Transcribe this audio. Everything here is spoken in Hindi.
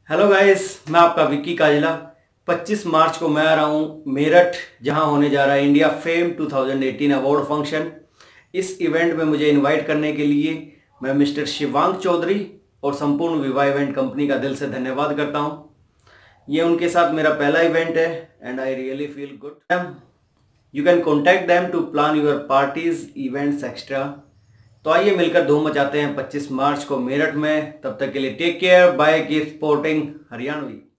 हेलो गाइस, मैं आपका विक्की काजला। 25 मार्च को मैं आ रहा हूँ मेरठ, जहां होने जा रहा है इंडिया फेम 2018 अवार्ड फंक्शन। इस इवेंट में मुझे इनवाइट करने के लिए मैं मिस्टर शिवांग चौधरी और संपूर्ण विवाह इवेंट कंपनी का दिल से धन्यवाद करता हूँ। ये उनके साथ मेरा पहला इवेंट है and I really feel good. You can contact them to plan your parties events extra. तो आइए मिलकर धूम मचाते हैं 25 मार्च को मेरठ में। तब तक के लिए take care, bye, keep supporting Haryanvi.